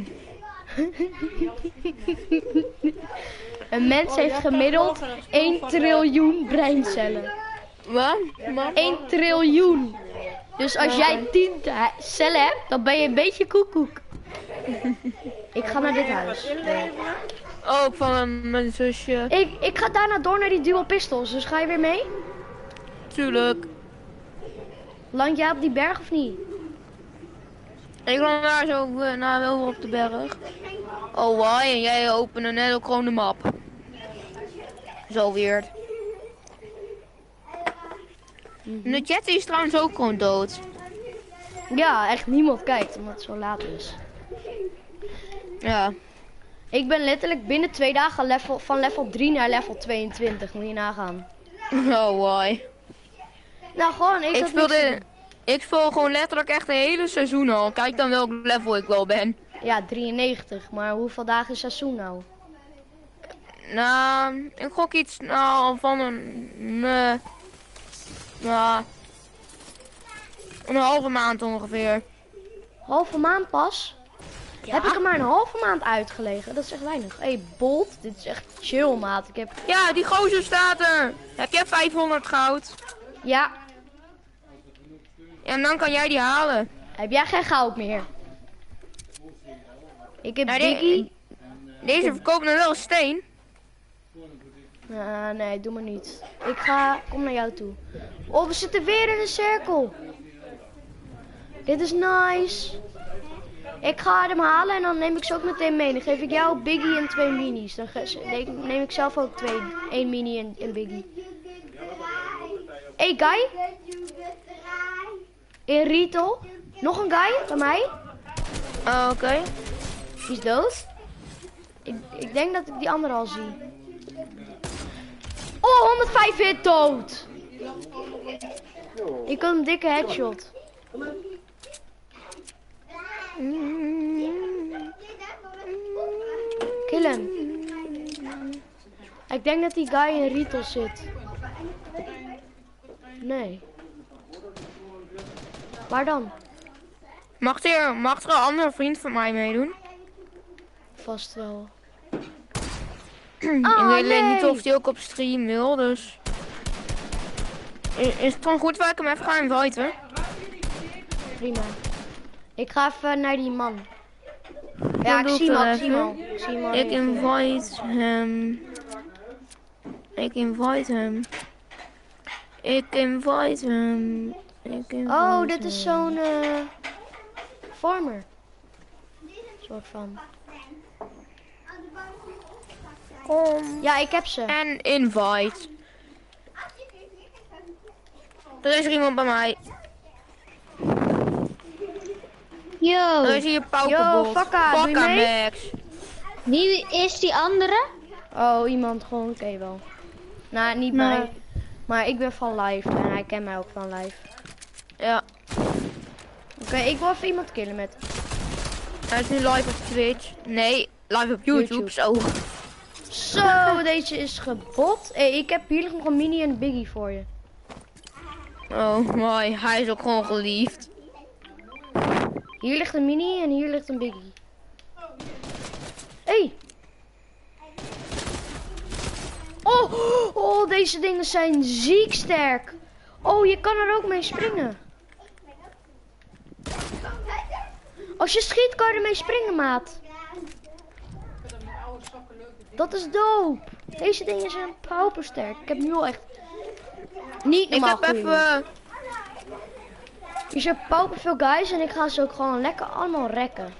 Een mens heeft gemiddeld 1 triljoen breincellen. Wat? 1 triljoen. Dus als jij 10 cellen hebt, dan ben je een beetje koekoek. Ik ga naar dit huis. Ook van mijn zusje. Ik ga daarna door naar die dual pistols, dus ga je weer mee? Tuurlijk. Land jij op die berg of niet? Ik kwam daar zo wel op de berg. Oh wauw, en jij opende net ook gewoon de map. Zo weird. De chat is trouwens ook gewoon dood. Ja, echt niemand kijkt omdat het zo laat is. Ja. Ik ben letterlijk binnen 2 dagen van level 3 naar level 22, moet je nagaan. Oh wauw. Nou gewoon, Ik speel gewoon letterlijk echt een hele seizoen al. Kijk dan welk level ik wel ben. Ja, 93, maar hoeveel dagen is seizoen nou? Nou, ik gok iets van een halve maand ongeveer. Halve maand pas? Ja. Heb ik er maar een halve maand uitgelegen? Dat is echt weinig. Hé, Bolt, dit is echt chill, maat. Ik heb... Ja, die gozer staat er. Heb jij 500 goud? Ja, Ja, en dan kan jij die halen. heb jij geen goud meer? Ik heb Nou, Biggie. Deze verkoopt nog wel steen. Nee, doe maar niet. Kom naar jou toe. Oh, we zitten weer in een cirkel. Dit is nice. Ik ga hem halen en dan neem ik ze ook meteen mee. Dan geef ik jou Biggie en 2 minis. Dan neem ik zelf ook 1 mini en Biggie. Hey, guy. In Retail. Nog een guy bij mij. Oh, oké. Die is dood. Ik denk dat ik die andere al zie. Oh, 105 hit dood. Ik had een dikke headshot. Kill hem. Ik denk dat die guy in Retail zit. Nee. Waar dan? Mag er een andere vriend van mij meedoen? Vast wel. Ik weet alleen nee. niet of hij ook op stream wil, dus... Is het gewoon goed waar ik hem even ga inviten? Prima. Ik ga even naar die man. Ja, ik doe zie ik hem al, wel ik zie hem al. even. Ik zie hem al. Ik invite hem. Ik invite hem. Ik invite hem. Ik invite Oh, dit is zo'n... farmer. Soort van. Kom. Ja, ik heb ze. En invite. Er is er iemand bij mij. Yo, Er is hier Pauperbot. Yo, Fakka, doe je mee? Max. wie is die andere? Oh, iemand gewoon, oké wel. Nou, niet Maar- mij. Maar ik ben van live en hij kent mij ook van live. Ja, Oké, ik wil even iemand killen met. hij is nu live op Twitch. Nee, live op YouTube. Zo. Zo, deze is gebot. Hey, ik heb hier nog een mini en een biggie voor je. Oh mooi, hij is ook gewoon geliefd. Hier ligt een mini en hier ligt een biggie. Hey. Oh, oh, deze dingen zijn ziek sterk. Oh, je kan er ook mee springen. Als je schiet kan je ermee springen, maat. Dat is dope. Deze dingen zijn paupersterk. Ik heb nu al echt niet Ik normaal heb goeie jongens. even... Hier zijn pauper veel guys en ik ga ze ook gewoon lekker allemaal rekken.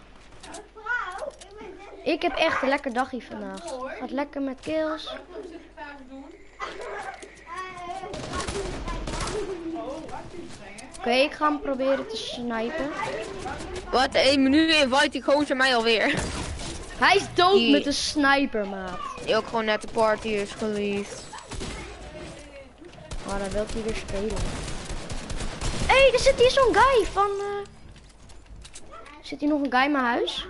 Ik heb echt een lekker dagje vandaag. Gaat lekker met kills. Oké, ik ga hem proberen te snipen. Wat, 1 minuut invite die gozer mij alweer. Hij is dood Die- met een sniper, maat. Die ook gewoon net de party is geliefd. Maar dan wil hij weer spelen. Hé, hey, er zit hier zo'n guy van... Zit hier nog een guy in mijn huis?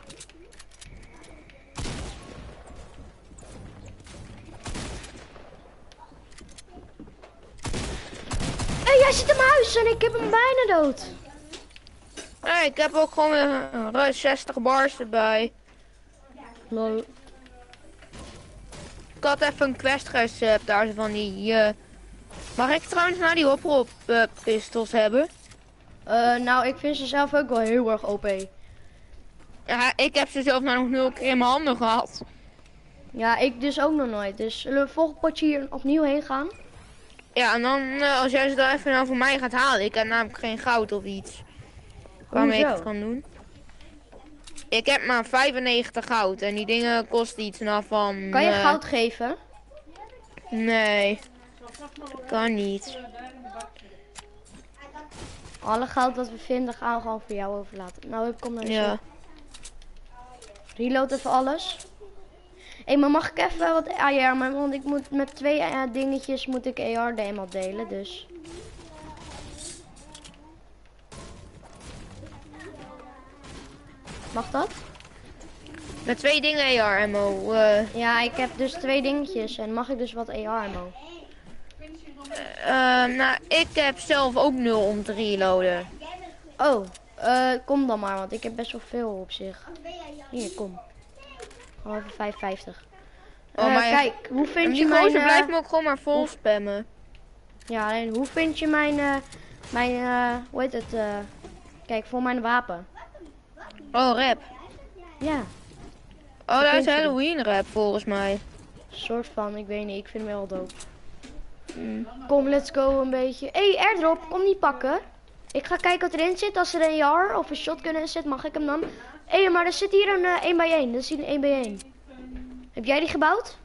Hé, hey, hij zit in mijn huis en ik heb hem bijna dood. Hey, ik heb ook gewoon weer 60 bars erbij. Lol. Ik had even een quest recept daar zo van die... Mag ik trouwens nou die hop pistols hebben? Nou, ik vind ze zelf ook wel heel erg OP. Ja, ik heb ze zelf nou nog 0 keer in mijn handen gehad. Ja, ik dus ook nog nooit. Dus zullen we volgend potje hier opnieuw heen gaan? Ja, en dan als jij ze daar even nou voor mij gaat halen. Ik heb namelijk geen goud of iets. Waarmee ik Hoezo? het kan doen. Ik heb maar 95 goud en die dingen kosten iets nou van... Kan je goud geven? Nee. Dat kan niet. Alle goud dat we vinden gaan we gewoon voor jou overlaten. Nou, ik kom naar de Ja. Reload even alles. Hé, maar mag ik even wat AR? Want ik moet met 2 dingetjes moet ik AR eenmaal delen, dus. Mag dat? Met 2 dingen AR ammo. Ja, ik heb dus 2 dingetjes en mag ik dus wat AR ammo? Nou, ik heb zelf ook 0 om te reloaden. Oh, kom dan maar, want ik heb best wel veel op zich. Hier, kom. Gewoon even 5,50. Oh, maar Kijk, hoe En vind je die mijn... gozer blijft me ook gewoon maar vol spammen. Ja, alleen hoe vind je mijn hoe heet het? Kijk, voor mijn wapen. Oh, rap. Ja, Oh, dat is vind je Halloween rap volgens mij. soort van, ik weet niet, ik vind hem wel dope. Mm. Kom, let's go een beetje. Hé, hey, airdrop, kom niet pakken. Ik ga kijken wat erin zit. Als er een AR of een shotgun in zit, mag ik hem dan. Hé, maar er zit hier een 1x1. Dat is hier een 1x1. Heb jij die gebouwd?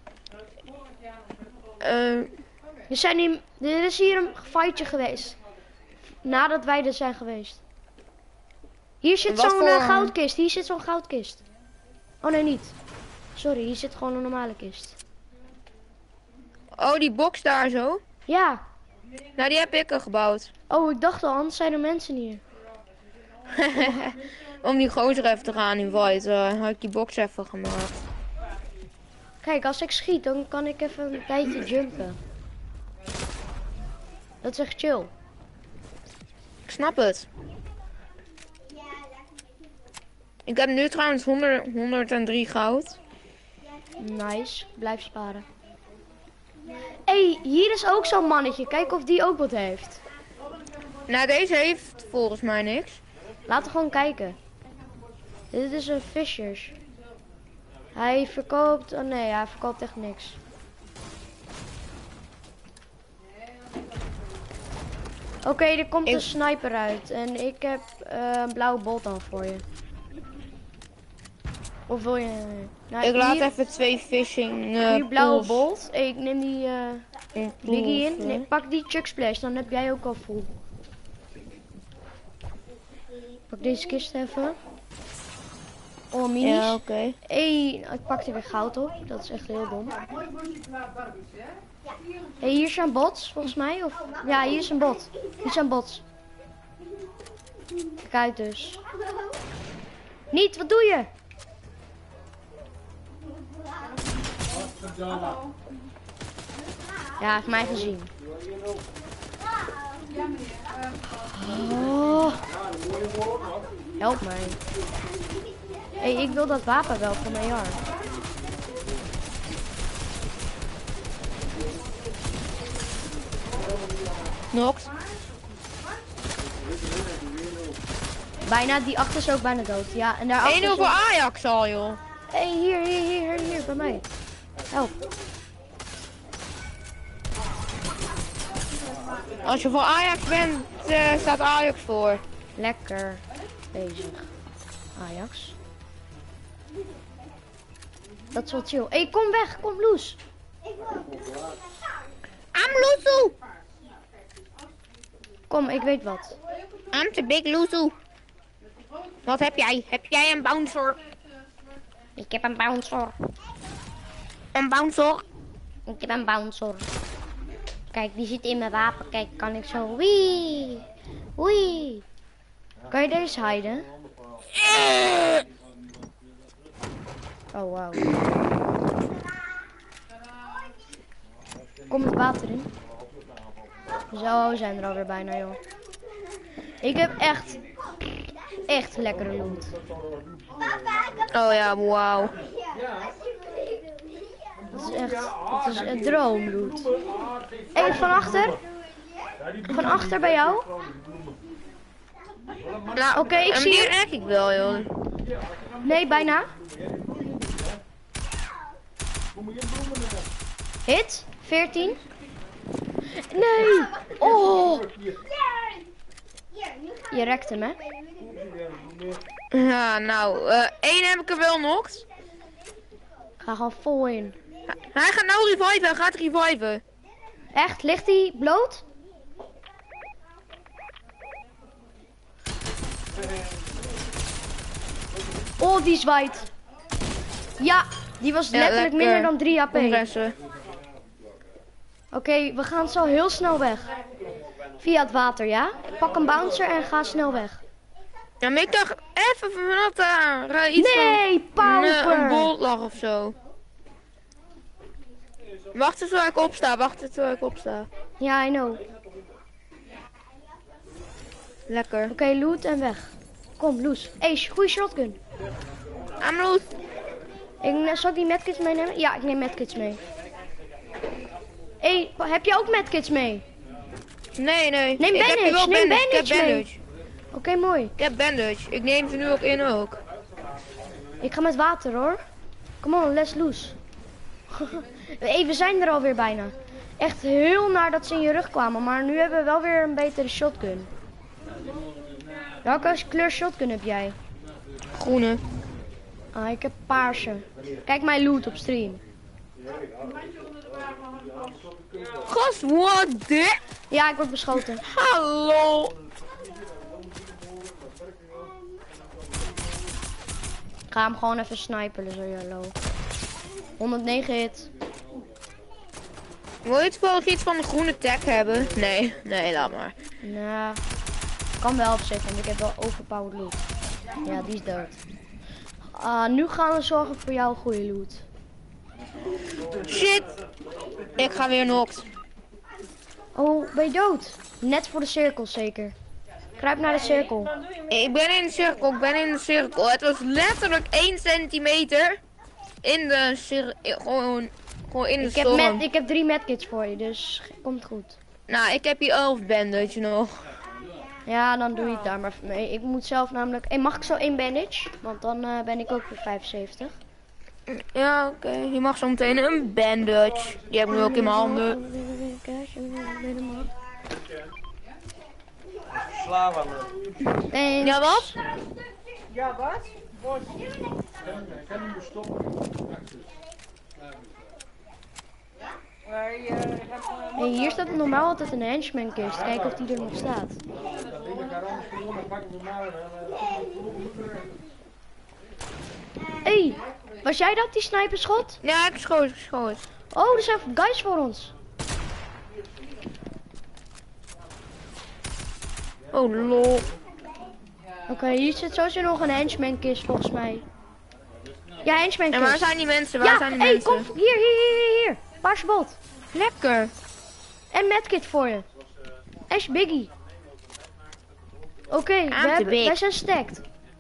Er is hier een fightje geweest. Nadat wij er zijn geweest. Hier zit Wat zo'n voor- goudkist. Hier zit zo'n goudkist. Oh nee, niet. Sorry, hier zit gewoon een normale kist. Oh, die box daar zo. Ja. Nou, die heb ik al gebouwd. Oh, ik dacht al, anders zijn er mensen hier. Om die gozer even te gaan inviten, had ik die box even gemaakt. Kijk, als ik schiet, dan kan ik even een tijdje jumpen. Dat is echt chill. Ik snap het. Ik heb nu trouwens 103 goud. Nice, blijf sparen. Hé, hier is ook zo'n mannetje. Kijk of die ook wat heeft. Nou, deze heeft volgens mij niks. Laten we gewoon kijken. Dit is een Fishers. Hij verkoopt... Oh nee, hij verkoopt echt niks. Oké, er komt Ik- een sniper uit. En ik heb een blauwe bolt dan voor je. Of wil je... Nou, Ik laat hier, even 2 fishing hier blauwe pools bolt. Hey, ik neem die Biggie in. pools, Nee, pak die Chuck Splash, dan heb jij ook al vol. Pak deze kist even. Oh, minis. Ja, oké. Hey, ik pak er weer goud op. Dat is echt heel dom. Hey, hier zijn bots, volgens mij. Of... Ja, hier is een bot. Hier zijn bots. Kijk uit dus. Niet, wat doe je? Ja, hij heeft mij gezien. Oh. Help mij. Hey, ik wil dat wapen wel van mijn jaar. Nox. Bijna, die achter is ook bijna dood. Ja, en daarachter 1-0 voor Ajax al, joh. Hey, hier, bij mij. Help. Als je voor Ajax bent, staat Ajax voor. Lekker bezig. Ajax. Dat is wel chill. Hey, kom weg, kom Loes. I'm Luzu. Kom, ik weet wat. I'm the big Luzu. Wat heb jij? Heb jij een bouncer? Ik heb een bouncer. Een bouncer? Ik heb een bouncer. Kijk, die zit in mijn wapen. Kijk, kan ik zo. Wee. Wee. Kan je deze hiden? Oh, wauw. Kom het water in. Zo zijn we er alweer bijna, joh. Ik heb echt lekkere loot. Oh ja, wauw. Het is een droomloot. Hé, van achter. Van achter bij jou. Nou, Oké, ik zie die je. raak ik wel, joh. Nee, bijna. Hit. 14. Nee. Oh. Je rekt hem, hè? Ja, nou, 1 heb ik er wel nog. Ga gewoon vol in. Hij gaat nou reviven, hij gaat reviven. Echt? Ligt hij bloot? Oh, die zwaait. Ja, die was Ja, letterlijk lekker. minder dan 3 HP. Compressen. Oké, we gaan zo heel snel weg. Via het water, ja? Pak een bouncer en ga snel weg. Ja, maar ik dacht even vanuit daar iets Nee, van pauper. een bolt lag of zo. Wacht eens waar ik opsta, Ja, I know. Lekker. Oké, loot en weg. Kom, Loes. Hey, goeie shotgun. I'm loot. Zal ik die medkits meenemen? Ja, ik neem medkits mee. Hey, heb je ook medkits mee? Nee. Neem Ik heb bandage, wel neem Ik heb bandage mee. bandage. Oké, mooi. Ik heb bandage. Ik neem ze nu ook in ook. Ik ga met water hoor. Come on, let's loose. Hey, we zijn er alweer bijna. Echt heel naar dat ze in je rug kwamen, maar nu hebben we wel weer een betere shotgun. Welke kleur shotgun heb jij? Groene. Ah, ik heb paarse. Kijk mijn loot op stream. Gast, what the? Ja, ik word beschoten. Hallo. Ik ga hem gewoon even sniperen, zo hallo. 109 hit. Wil je toevallig iets van een groene tag hebben? Nee, laat maar. Nou, kan wel op zich, want ik heb wel overpowered loot. Ja, die is dood. Nu gaan we zorgen voor jouw goede loot. Shit. Ik ga weer knocked. Oh, ben je dood? Net voor de cirkel zeker. Kruip naar de cirkel. Ik ben in de cirkel, Het was letterlijk 1 centimeter in de cirkel. Gewoon in de storm. Ik heb 3 medkits voor je, dus komt goed. Nou, ik heb hier 11 bandage nog. Ja, dan doe je het daar maar mee. Ik moet zelf namelijk... Hey, mag ik zo 1 bandage? Want dan ben ik ook weer 75. Ja, oké. Je mag zo meteen een bandage. Die heb ik nu ook in mijn handen. klaar van. Thanks. Ja, wat? Ja, wat? Bos. Ik kan niet meer stoppen. Hey, hier staat normaal altijd een henchman kist. Kijken of die er nog staat. Dat ding elkaar anders gewoon, dan pakken we maar. Hey, was jij dat, die sniperschot? Ja, ik schoot. Oh, er zijn guys voor ons. Oh, lol. Oké, hier zit sowieso nog een henchman kist volgens mij. Ja, henchman En kist. waar zijn die mensen? Waar Ja, zijn die hey, mensen? kom, hier. Paarse bot. Lekker. En medkit voor je. Ash Biggie. Oké, te big. wij zijn stacked.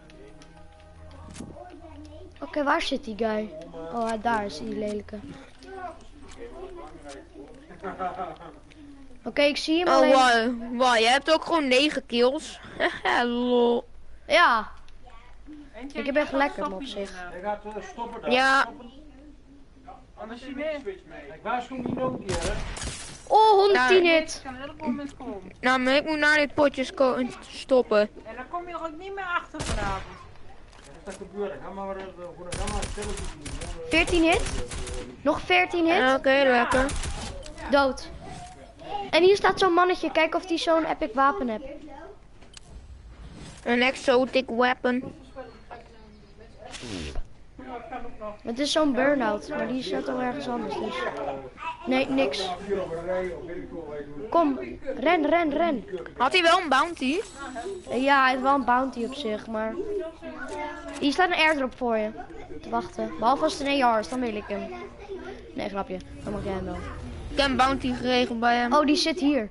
Oké, waar zit die guy? Oh, daar is die lelijke. Oké, ik zie hem Oh, alleen. wow. Je hebt ook gewoon 9 kills. Lol. Ja, ik heb echt lekker op zich. Ik ga stoppen daar. Ja. Anders zie je meer. Ik waarschuw niet nog een keer, hè. Oh, 110 Ja. hit. kan elk moment komen. Nou, maar ik moet naar dit potje stoppen. En dan kom je er ook niet meer achter vanavond. Wat is dat gebeurd? Ga maar een stelletje doen. 14 hit. Nog 14 hit. Oké, lekker. Dood. En hier staat zo'n mannetje. Kijk of die zo'n epic wapen heeft. Een exotic weapon. Het is zo'n burn-out. Maar die staat al ergens anders. Dus. Nee, niks. Kom, ren. Had hij wel een bounty? Ja, hij heeft wel een bounty op zich, maar... Hier staat een airdrop voor je. Te wachten. Behalve als het een AR is, dan wil ik hem. Nee, grapje. Dan mag jij hem wel. Ik heb een bounty geregeld bij hem. Oh, die zit hier.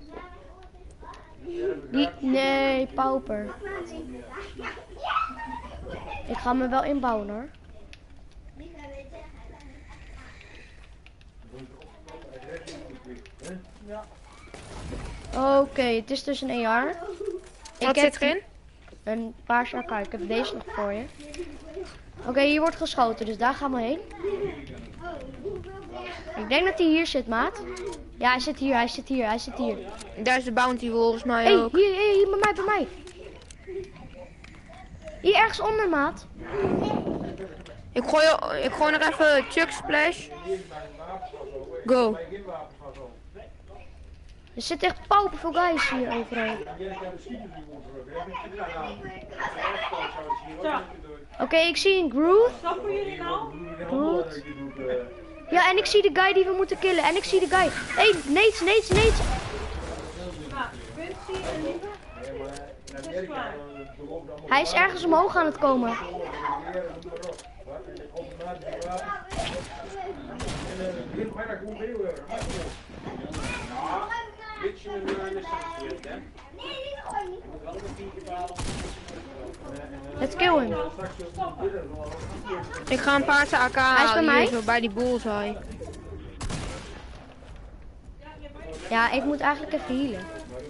Nee, pauper. Ik ga me wel inbouwen hoor. Oké, het is dus een AR. Wat zit erin? Een paarse AK. Ik heb deze nog voor je. Oké, hier wordt geschoten, dus daar gaan we heen. Ik denk dat hij hier zit, maat. Ja, hij zit hier. Daar is de bounty volgens mij Hé, ook. hier, bij mij. Hier ergens onder, maat. Ik gooi nog even Chuck Splash. Go. Er zitten echt pauperveel guys hier overal. Oké, ik zie een Groove. Snappen jullie nou? Goed. Ja, en ik zie de guy die we moeten killen. En ik zie de guy. Hé, Nates. Nou, Quincy en Lieve. Het is klaar. Hij is ergens omhoog aan het komen. Let's kill him. Ik ga een paarse AK Hij is bij halen mij. hier zo bij die bullseye. Ja, ik moet eigenlijk even healen.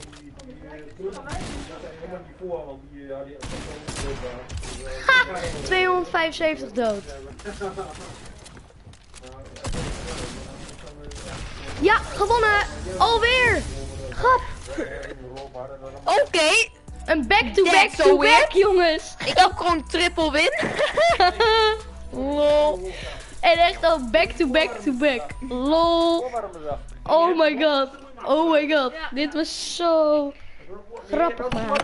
Ha! 275 dood. Ja, gewonnen! Alweer! Grap! Oké, Een That's back-to-back so weird. jongens! ik heb gewoon triple win. Lol. En echt al back-to-back. Lol. Oh my god. Dit was zo grappig, man.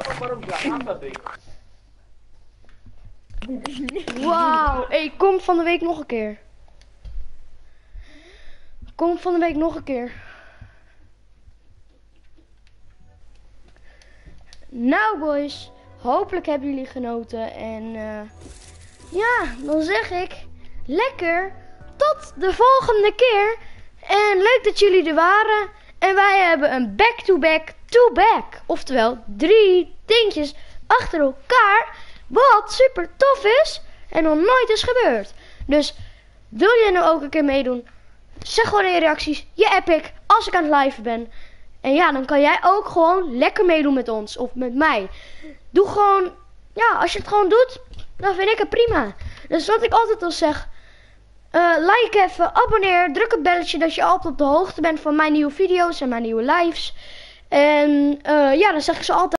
Wauw. Hey, kom van de week nog een keer. Nou boys, hopelijk hebben jullie genoten. En ja, dan zeg ik lekker tot de volgende keer. En leuk dat jullie er waren. En wij hebben een back-to-back. Oftewel 3 dingetjes achter elkaar. Wat super tof is. En nog nooit is gebeurd. Dus wil jij nou ook een keer meedoen? Zeg gewoon in je reacties. Je epic. Als ik aan het live ben. En ja, dan kan jij ook gewoon lekker meedoen met ons. Of met mij. Doe gewoon. Ja, als je het gewoon doet. Dan vind ik het prima. Dus wat ik altijd al zeg. Like even, abonneer, druk het belletje dat je altijd op de hoogte bent van mijn nieuwe video's en mijn nieuwe lives. En ja, dan zeg ik ze altijd.